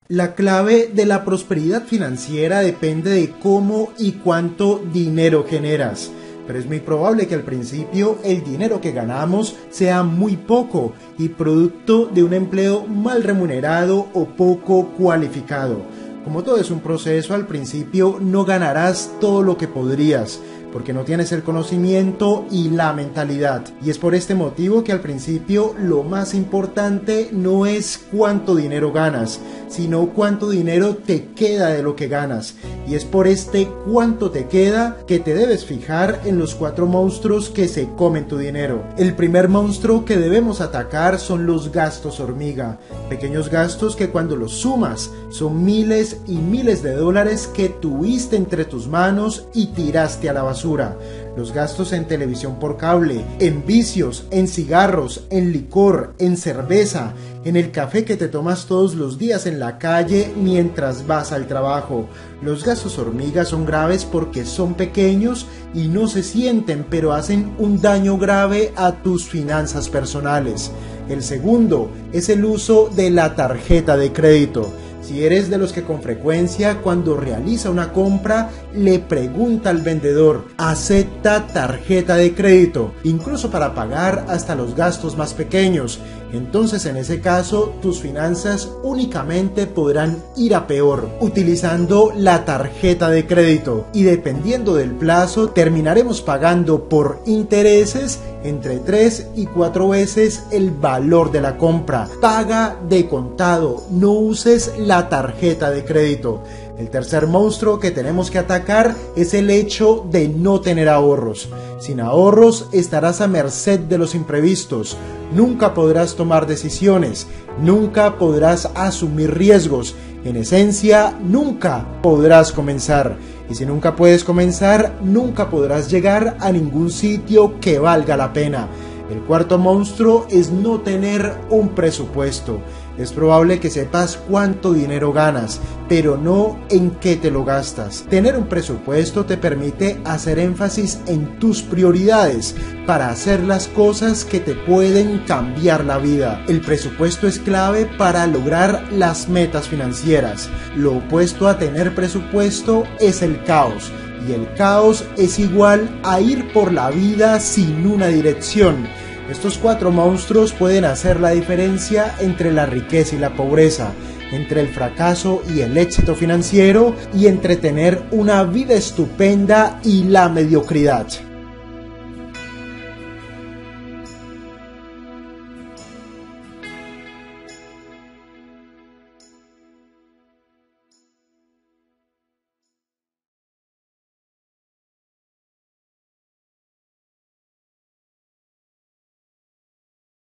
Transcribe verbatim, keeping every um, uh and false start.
La clave de la prosperidad financiera depende de cómo y cuánto dinero generas. Pero es muy probable que al principio el dinero que ganamos sea muy poco y producto de un empleo mal remunerado o poco cualificado. Como todo es un proceso, al principio no ganarás todo lo que podrías, porque no tienes el conocimiento y la mentalidad. Y es por este motivo que al principio lo más importante no es cuánto dinero ganas, sino cuánto dinero te queda de lo que ganas. Y es por este cuánto te queda que te debes fijar en los cuatro monstruos que se comen tu dinero. El primer monstruo que debemos atacar son los gastos hormiga, pequeños gastos que cuando los sumas son miles y miles de dólares que tuviste entre tus manos y tiraste a la basura. Los gastos en televisión por cable, en vicios, en cigarros, en licor, en cerveza, en el café que te tomas todos los días en la calle mientras vas al trabajo. Los gastos hormiga son graves porque son pequeños y no se sienten, pero hacen un daño grave a tus finanzas personales. El segundo es el uso de la tarjeta de crédito. Si eres de los que con frecuencia cuando realiza una compra le pregunta al vendedor, ¿acepta tarjeta de crédito? Incluso para pagar hasta los gastos más pequeños. Entonces en ese caso tus finanzas únicamente podrán ir a peor utilizando la tarjeta de crédito y dependiendo del plazo terminaremos pagando por intereses entre tres y cuatro veces el valor de la compra. Paga de contado, no uses la tarjeta de crédito. El tercer monstruo que tenemos que atacar es el hecho de no tener ahorros. Sin ahorros estarás a merced de los imprevistos. Nunca podrás tomar decisiones. Nunca podrás asumir riesgos. En esencia, nunca podrás comenzar. Y si nunca puedes comenzar, nunca podrás llegar a ningún sitio que valga la pena. El cuarto monstruo es no tener un presupuesto. Es probable que sepas cuánto dinero ganas, pero no en qué te lo gastas. Tener un presupuesto te permite hacer énfasis en tus prioridades para hacer las cosas que te pueden cambiar la vida. El presupuesto es clave para lograr las metas financieras. Lo opuesto a tener presupuesto es el caos. Y el caos es igual a ir por la vida sin una dirección. Estos cuatro monstruos pueden hacer la diferencia entre la riqueza y la pobreza, entre el fracaso y el éxito financiero y entre tener una vida estupenda y la mediocridad.